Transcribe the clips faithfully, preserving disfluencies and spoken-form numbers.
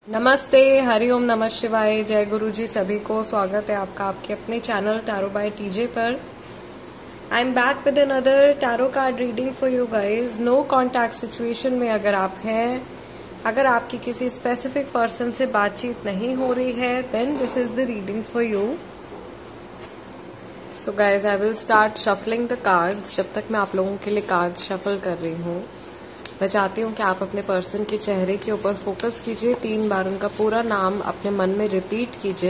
नमस्ते, हरिओम, नमः शिवाय, जय गुरु जी। सभी को स्वागत है आपका आपके अपने चैनल टैरो बाय टीजे पर। I am back with another tarot card reading for you guys. No contact situation में अगर आप हैं, अगर आपकी किसी स्पेसिफिक पर्सन से बातचीत नहीं हो रही है, then this is the reading for you. So guys, I will start shuffling the cards. जब तक मैं आप लोगों के लिए कार्ड्स शफल कर रही हूँ, मैं चाहती हूँ कि आप अपने पर्सन के चेहरे के ऊपर फोकस कीजिए। तीन बार उनका पूरा नाम अपने मन में रिपीट कीजिए।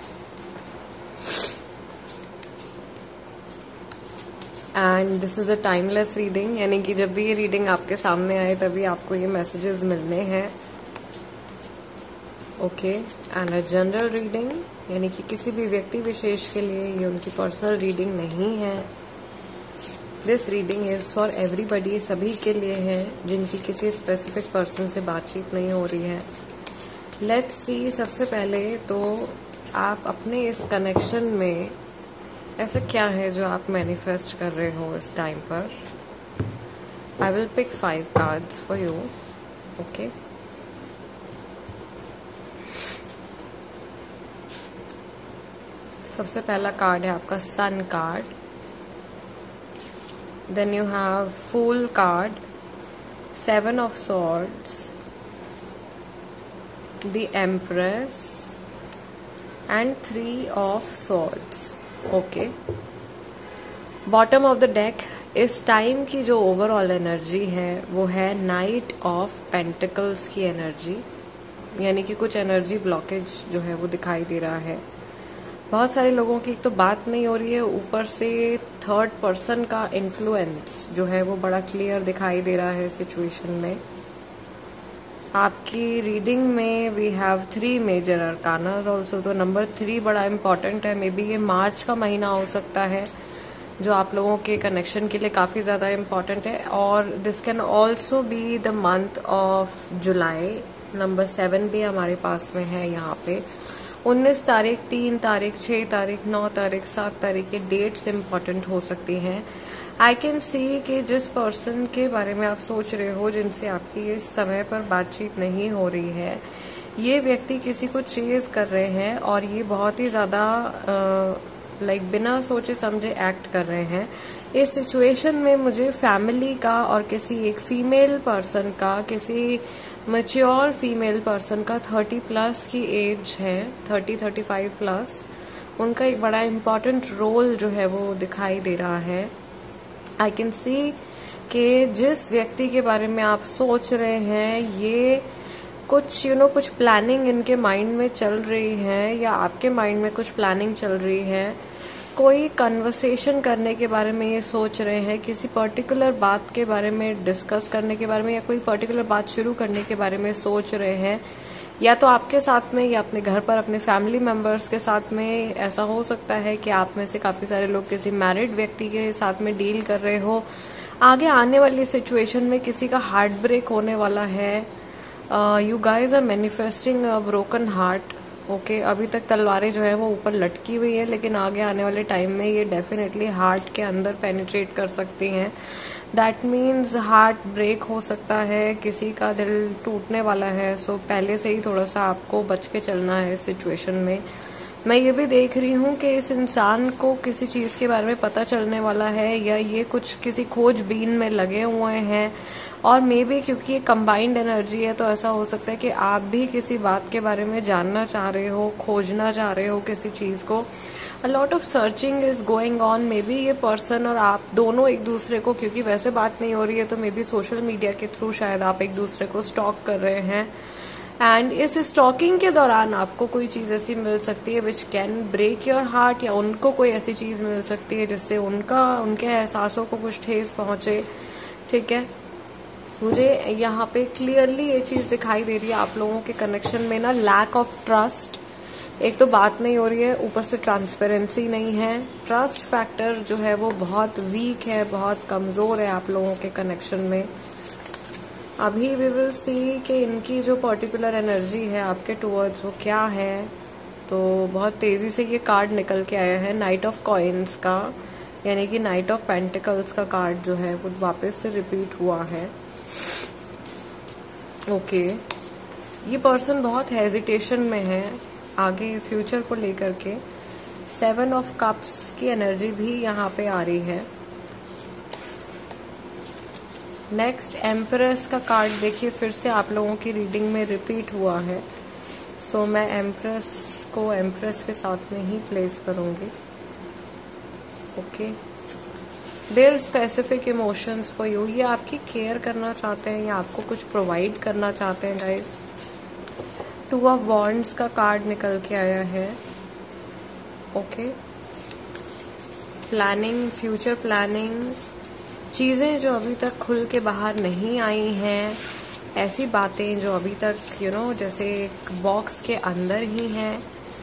And this is a timeless reading, यानी कि जब भी ये रीडिंग आपके सामने आए तभी आपको ये मैसेजेस मिलने हैं। Okay, and a general reading, यानी कि किसी भी व्यक्ति विशेष के लिए ये उनकी पर्सनल रीडिंग नहीं है। This reading is for everybody, सभी के लिए है जिनकी किसी स्पेसिफिक पर्सन से बातचीत नहीं हो रही है। लेट्स सी, सबसे पहले तो आप अपने इस कनेक्शन में ऐसा क्या है जो आप मैनिफेस्ट कर रहे हो इस टाइम पर। I will pick five cards for you. Okay, सबसे पहला कार्ड है आपका sun card. Then you have Fool card, Seven of Swords, the Empress, and Three of Swords. Okay. Bottom of the deck, इस time की जो overall energy है वो है नाइट ऑफ पेंटिकल्स की एनर्जी, यानी कि कुछ एनर्जी ब्लॉकेज जो है वो दिखाई दे रहा है। बहुत सारे लोगों की तो बात नहीं हो रही है, ऊपर से थर्ड पर्सन का इन्फ्लुएंस जो है वो बड़ा क्लियर दिखाई दे रहा है सिचुएशन में। आपकी रीडिंग में we have three major arcanas also, तो नंबर थ्री बड़ा इम्पॉर्टेंट है। मे बी ये मार्च का महीना हो सकता है जो आप लोगों के कनेक्शन के लिए काफ़ी ज़्यादा इम्पॉर्टेंट है, और this can also be the month of July. Number seven भी हमारे पास में है यहाँ पे। उन्नीस तारीख, तीन तारीख, छह तारीख, नौ तारीख, सात तारीख, ये डेट्स इम्पॉर्टेंट हो सकती हैं। आई कैन सी कि जिस पर्सन के बारे में आप सोच रहे हो, जिनसे आपकी इस समय पर बातचीत नहीं हो रही है, ये व्यक्ति किसी को चेज कर रहे हैं और ये बहुत ही ज़्यादा लाइक बिना सोचे समझे एक्ट कर रहे हैं। इस सिचुएशन में मुझे फैमिली का और किसी एक फीमेल पर्सन का, किसी मैच्योर फीमेल पर्सन का थर्टी प्लस की एज है, थर्टी थर्टी फाइव प्लस, उनका एक बड़ा इम्पॉर्टेंट रोल जो है वो दिखाई दे रहा है। आई कैन सी कि जिस व्यक्ति के बारे में आप सोच रहे हैं, ये कुछ यू you नो know, कुछ प्लानिंग इनके माइंड में चल रही है, या आपके माइंड में कुछ प्लानिंग चल रही है। कोई कन्वर्सेशन करने के बारे में ये सोच रहे हैं, किसी पर्टिकुलर बात के बारे में डिस्कस करने के बारे में, या कोई पर्टिकुलर बात शुरू करने के बारे में सोच रहे हैं, या तो आपके साथ में या अपने घर पर अपने फैमिली मेंबर्स के साथ में। ऐसा हो सकता है कि आप में से काफ़ी सारे लोग किसी मैरिड व्यक्ति के साथ में डील कर रहे हो। आगे आने वाली सिचुएशन में किसी का हार्ट ब्रेक होने वाला है। You guys are manifesting a broken heart. Okay, अभी तक तलवारें जो है वो ऊपर लटकी हुई है, लेकिन आगे आने वाले टाइम में ये डेफिनेटली हार्ट के अंदर पेनिट्रेट कर सकती हैं। दैट मीन्स हार्ट ब्रेक हो सकता है, किसी का दिल टूटने वाला है। सो so, पहले से ही थोड़ा सा आपको बच के चलना है इस सिचुएशन में। मैं ये भी देख रही हूँ कि इस इंसान को किसी चीज़ के बारे में पता चलने वाला है, या ये कुछ किसी खोजबीन में लगे हुए हैं, और मे बी क्योंकि ये कंबाइंड एनर्जी है तो ऐसा हो सकता है कि आप भी किसी बात के बारे में जानना चाह रहे हो, खोजना चाह रहे हो किसी चीज़ को। A lot of searching is going on. Maybe ये पर्सन और आप दोनों एक दूसरे को, क्योंकि वैसे बात नहीं हो रही है, तो मे बी सोशल मीडिया के थ्रू शायद आप एक दूसरे को स्टॉक कर रहे हैं। एंड इस स्टॉकिंग के दौरान आपको कोई चीज़ ऐसी मिल सकती है which can break your heart, या उनको कोई ऐसी चीज़ मिल सकती है जिससे उनका उनके एहसासों को कुछ ठेस पहुंचे। ठीक है, मुझे यहाँ पे क्लियरली ये चीज़ दिखाई दे रही है आप लोगों के कनेक्शन में ना, लैक ऑफ ट्रस्ट। एक तो बात नहीं हो रही है, ऊपर से ट्रांसपेरेंसी नहीं है। ट्रस्ट फैक्टर जो है वो बहुत वीक है, बहुत कमज़ोर है आप लोगों के कनेक्शन में। अभी वी विल सी कि इनकी जो पर्टिकुलर एनर्जी है आपके टूवर्ड्स वो क्या है। तो बहुत तेज़ी से ये कार्ड निकल के आया है, नाइट ऑफ कॉइन्स का, यानी कि नाइट ऑफ पेंटिकल्स का कार्ड जो है वो वापस से रिपीट हुआ है। ओके, ये पर्सन बहुत हेजिटेशन में है आगे फ्यूचर को लेकर के। सेवन ऑफ कप्स की एनर्जी भी यहाँ पे आ रही है। नेक्स्ट एम्प्रेस का कार्ड देखिए, फिर से आप लोगों की रीडिंग में रिपीट हुआ है। सो so, मैं एम्प्रेस को एम्प्रेस के साथ में ही प्लेस करूँगी। Okay, there specific emotions for you. ये आपकी केयर करना चाहते हैं या आपको कुछ प्रोवाइड करना चाहते हैं गाइस। टू ऑफ वॉन्ड्स का कार्ड निकल के आया है। ओके, प्लानिंग, फ्यूचर प्लानिंग, चीज़ें जो अभी तक खुल के बाहर नहीं आई हैं, ऐसी बातें जो अभी तक यू you नो know, जैसे एक बॉक्स के अंदर ही हैं।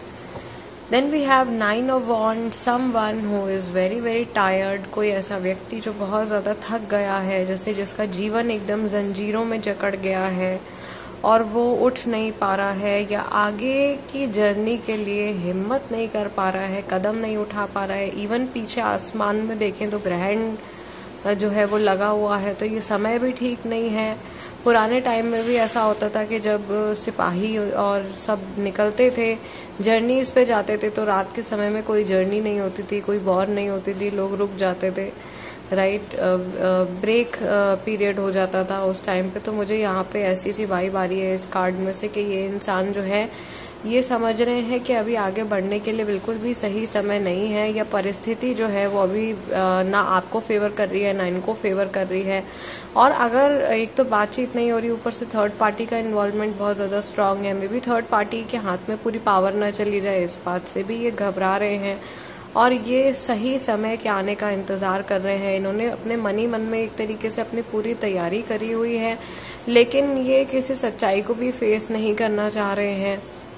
Then we have nine of wands, someone who is very very tired. कोई ऐसा व्यक्ति जो बहुत ज़्यादा थक गया है, जैसे जिसका जीवन एकदम जंजीरों में जकड़ गया है और वो उठ नहीं पा रहा है या आगे की जर्नी के लिए हिम्मत नहीं कर पा रहा है, कदम नहीं उठा पा रहा है। इवन पीछे आसमान में देखें तो ग्रहण जो है वो लगा हुआ है, तो ये समय भी ठीक नहीं है। पुराने टाइम में भी ऐसा होता था कि जब सिपाही और सब निकलते थे जर्नीज पे जाते थे तो रात के समय में कोई जर्नी नहीं होती थी, कोई वॉर नहीं होती थी, लोग रुक जाते थे, राइट। ब्रेक पीरियड हो जाता था उस टाइम पे। तो मुझे यहाँ पे ऐसी सी वाइब आ रही है इस कार्ड में से कि ये इंसान जो है ये समझ रहे हैं कि अभी आगे बढ़ने के लिए बिल्कुल भी सही समय नहीं है, या परिस्थिति जो है वो अभी ना आपको फेवर कर रही है ना इनको फेवर कर रही है। और अगर एक तो बातचीत नहीं हो रही, ऊपर से थर्ड पार्टी का इन्वॉल्वमेंट बहुत ज़्यादा स्ट्रांग है, मे बी थर्ड पार्टी के हाथ में पूरी पावर ना चली जाए, इस बात से भी ये घबरा रहे हैं और ये सही समय के आने का इंतज़ार कर रहे हैं। इन्होंने अपने मन ही मन में एक तरीके से अपनी पूरी तैयारी करी हुई है, लेकिन ये किसी सच्चाई को भी फेस नहीं करना चाह रहे हैं।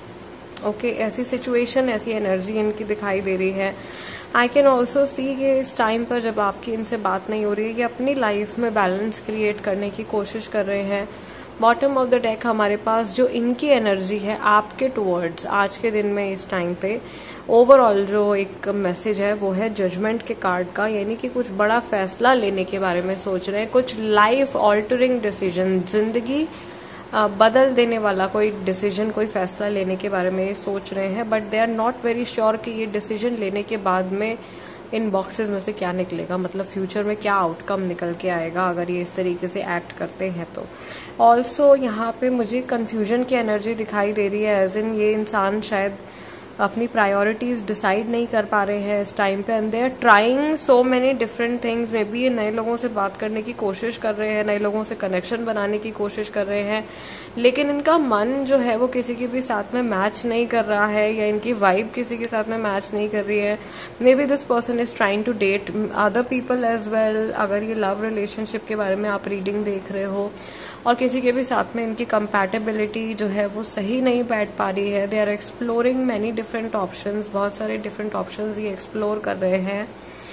ओके okay, ऐसी सिचुएशन, ऐसी एनर्जी इनकी दिखाई दे रही है। आई कैन ऑल्सो सी कि इस टाइम पर जब आपकी इनसे बात नहीं हो रही है, ये अपनी लाइफ में बैलेंस क्रिएट करने की कोशिश कर रहे हैं। बॉटम ऑफ द डेक हमारे पास जो इनकी एनर्जी है आपके टुवर्ड्स आज के दिन में इस टाइम पे ओवरऑल जो एक मैसेज है वो है जजमेंट के कार्ड का, यानी कि कुछ बड़ा फैसला लेने के बारे में सोच रहे हैं, कुछ लाइफ ऑल्टरिंग डिसीजन, जिंदगी बदल देने वाला कोई डिसीजन, कोई फैसला लेने के बारे में ये सोच रहे हैं। But they are not very sure कि ये डिसीजन लेने के बाद में इन बॉक्सेस में से क्या निकलेगा, मतलब फ्यूचर में क्या आउटकम निकल के आएगा अगर ये इस तरीके से एक्ट करते हैं तो। ऑल्सो यहाँ पे मुझे कन्फ्यूजन की एनर्जी दिखाई दे रही है, एज इन ये इंसान शायद अपनी प्रायोरिटीज़ डिसाइड नहीं कर पा रहे हैं इस टाइम पे, and they are trying so many different things. Maybe ये नए लोगों से बात करने की कोशिश कर रहे हैं, नए लोगों से कनेक्शन बनाने की कोशिश कर रहे हैं, लेकिन इनका मन जो है वो किसी के भी साथ में मैच नहीं कर रहा है, या इनकी वाइब किसी के साथ में मैच नहीं कर रही है। Maybe this person is trying to date other people as well. अगर ये लव रिलेशनशिप के बारे में आप रीडिंग देख रहे हो और किसी के भी साथ में इनकी कंपैटिबिलिटी जो है वो सही नहीं बैठ पा रही है, they are exploring many different options, बहुत सारे डिफरेंट ऑप्शंस ये एक्सप्लोर कर रहे हैं,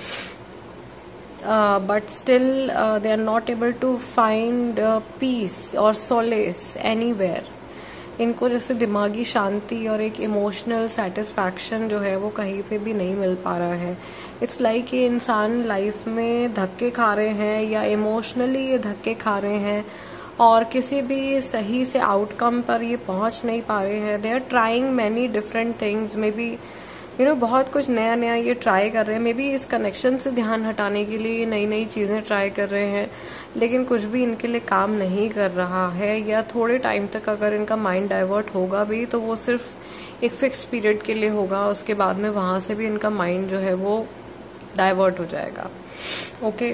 but still they are not able to find peace और सोलेस एनीवेयर। इनको जैसे दिमागी शांति और एक इमोशनल सेटिस्फैक्शन जो है वो कहीं पे भी नहीं मिल पा रहा है। इट्स लाइक like ये इंसान लाइफ में धक्के खा रहे हैं या इमोशनली ये धक्के खा रहे हैं और किसी भी सही से आउटकम पर ये पहुंच नहीं पा रहे हैं। They are trying many different things, maybe you know बहुत कुछ नया नया ये ट्राई कर रहे हैं। मे बी इस कनेक्शन से ध्यान हटाने के लिए नई नई चीज़ें ट्राई कर रहे हैं, लेकिन कुछ भी इनके लिए काम नहीं कर रहा है, या थोड़े टाइम तक अगर इनका माइंड डाइवर्ट होगा भी तो वो सिर्फ एक फिक्स पीरियड के लिए होगा, उसके बाद में वहाँ से भी इनका माइंड जो है वो डाइवर्ट हो जाएगा। Okay,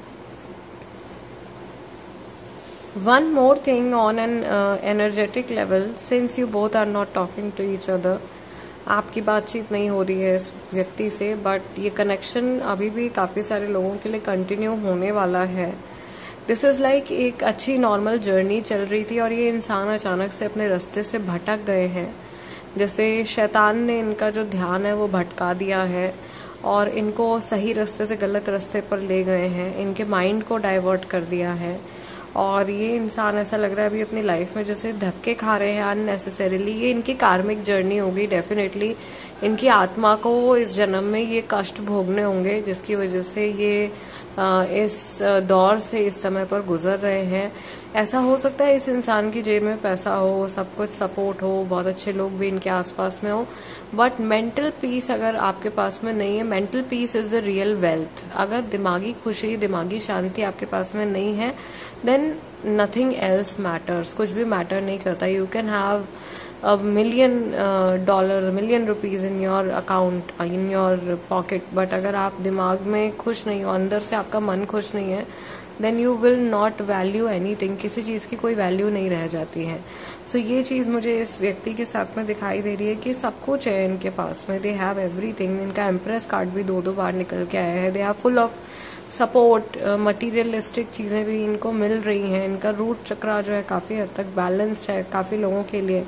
one more thing on an uh, energetic level, since you both are not talking to each other, आपकी बातचीत नहीं हो रही है इस व्यक्ति से, बट ये कनेक्शन अभी भी काफ़ी सारे लोगों के लिए कंटिन्यू होने वाला है। दिस इज़ लाइक एक अच्छी नॉर्मल जर्नी चल रही थी और ये इंसान अचानक से अपने रास्ते से भटक गए हैं, जैसे शैतान ने इनका जो ध्यान है वो भटका दिया है और इनको सही रास्ते से गलत रास्ते पर ले गए हैं, इनके माइंड को डाइवर्ट कर दिया है। और ये इंसान ऐसा लग रहा है अभी अपनी लाइफ में जैसे धक्के खा रहे हैं अननेसेसरीली। ये इनकी कार्मिक जर्नी होगी डेफिनेटली। इनकी आत्मा को इस जन्म में ये कष्ट भोगने होंगे, जिसकी वजह से ये इस दौर से इस समय पर गुजर रहे हैं। ऐसा हो सकता है इस इंसान की जेब में पैसा हो, सब कुछ सपोर्ट हो, बहुत अच्छे लोग भी इनके आसपास में हो, बट मेंटल पीस अगर आपके पास में नहीं है, mental peace is the real wealth. अगर दिमागी खुशी, दिमागी शांति आपके पास में नहीं है, देन नथिंग एल्स मैटर्स। कुछ भी मैटर नहीं करता। You can have a million uh, dollars, a million rupees in your account, uh, in your pocket, but अगर आप दिमाग में खुश नहीं हो, अंदर से आपका मन खुश नहीं है, then you will not value anything। किसी चीज़ की कोई वैल्यू नहीं रह जाती है। सो so, ये चीज़ मुझे इस व्यक्ति के साथ में दिखाई दे रही है कि सब कुछ है इनके पास में, दे हैव एवरीथिंग। इनका एम्प्रेस कार्ड भी दो दो बार निकल के आया है। They are full of support, materialistic चीज़ें भी इनको मिल रही हैं। इनका रूट चक्रा जो है काफ़ी हद तक बैलेंस्ड है काफ़ी लोगों के लिए।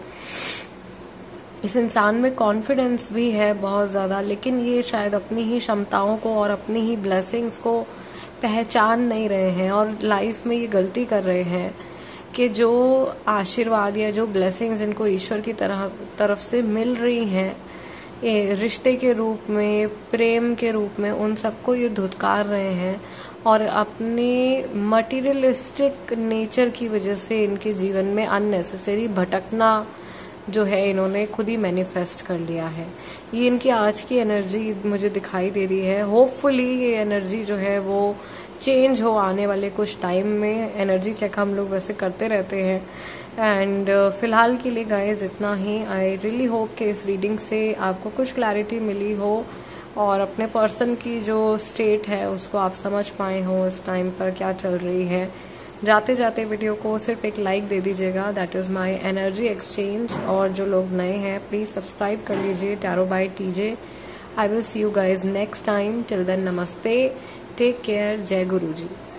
इस इंसान में कॉन्फिडेंस भी है बहुत ज़्यादा, लेकिन ये शायद अपनी ही क्षमताओं को और अपनी ही ब्लेसिंग्स को पहचान नहीं रहे हैं, और लाइफ में ये गलती कर रहे हैं कि जो आशीर्वाद या जो ब्लेसिंग्स इनको ईश्वर की तरह तरफ से मिल रही हैं, रिश्ते के रूप में, प्रेम के रूप में, उन सबको ये धुतकार रहे हैं। और अपने मटीरियलिस्टिक नेचर की वजह से इनके जीवन में अननेसेसरी भटकना जो है इन्होंने खुद ही मैनिफेस्ट कर लिया है। ये इनकी आज की एनर्जी मुझे दिखाई दे रही है। होपफुली ये एनर्जी जो है वो चेंज हो आने वाले कुछ टाइम में। एनर्जी चेक हम लोग वैसे करते रहते हैं। एंड uh, फिलहाल के लिए गाइस इतना ही। आई रियली होप कि इस रीडिंग से आपको कुछ क्लैरिटी मिली हो और अपने पर्सन की जो स्टेट है उसको आप समझ पाए हो इस टाइम पर क्या चल रही है। जाते जाते वीडियो को सिर्फ एक लाइक दे दीजिएगा, that is my energy exchange. और जो लोग नए हैं प्लीज़ सब्सक्राइब कर लीजिए tarot by TJ. I will see you guys next time. Till then नमस्ते, टेक केयर, जय गुरु जी।